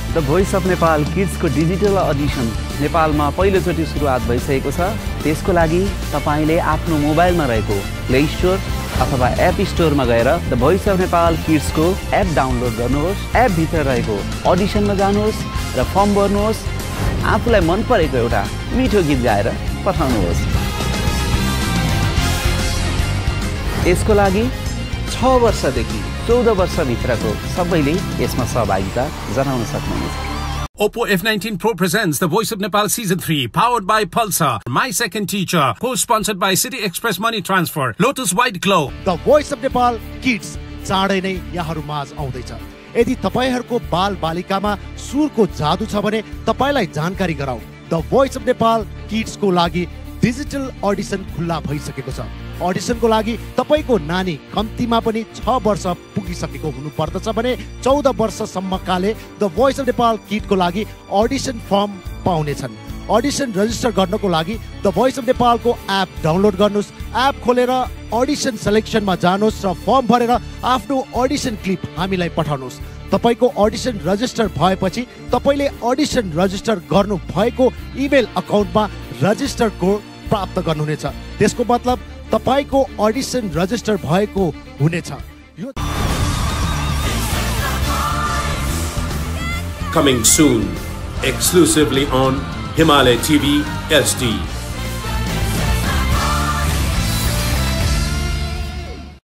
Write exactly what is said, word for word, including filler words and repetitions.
The voice of Nepal किड्सको digital audition नेपालमा पहिलोचोटि सुरुवात भइसकेको छ। त्यसको लागि तपाईले आफ्नो मोबाइलमा रहेको प्ले स्टोर अथवा एप स्टोरमा गएर द भोइस अफ नेपाल किड्सको एप डाउनलोड गर्नुहोस्। एप भित्र रहेको अडिसनमा जानुहोस् र फर्म भर्नुहोस्। आफूलाई मन परेको एउटा मिठो गीत गाएर पठाउनुहोस्। यसको लागि छ वर्षदेखि चौध वर्षभित्रको सबैले यसमा सहभागिता जनाउन सक्नुहुन्छ। Oppo F nineteen Pro presents The Voice of Nepal Season three, powered by Pulsar, My Second Teacher, co-sponsored by City Express Money Transfer, Lotus White Glow. The Voice of Nepal Kids चाँडै नै यहाँहरु माझ आउँदैछ। यदि तपाईहरुको बाल बालिकामा सुरको जादु छ भने तपाईलाई जानकारी गराऊ। The Voice of Nepal Kids को लागि डिजिटल अडिसन खुल्ला भइसकेको छ। अडिसनको लागि तपाईको नानी कम्तीमा पनि छ वर्ष पुगिसकेको हुनु पर्दछ भने चौध वर्षसम्मकाले द भोइस अफ नेपाल किडको लागि अडिसन फर्म पाउनेछन्। अडिसन रजिस्टर गर्नको लागि द भोइस अफ नेपालको एप डाउनलोड गर्नुहोस्। एप खोलेर अडिसन सिलेक्सनमा जानुहोस् र फर्म भरेर आफ्नो अडिसन क्लिप हामीलाई पठाउनुहोस्। तपाईको अडिसन रजिस्टर भएपछि तपाईले अडिसन रजिस्टर गर्नु भएको इमेल अकाउन्टमा रजिस्टर कोड प्राप्त गर्नुहुनेछ। त्यसको मतलब तपाईको अडिसन रजिस्टर भएको हुनेछ। Coming soon, exclusively on Himalaya T V S D.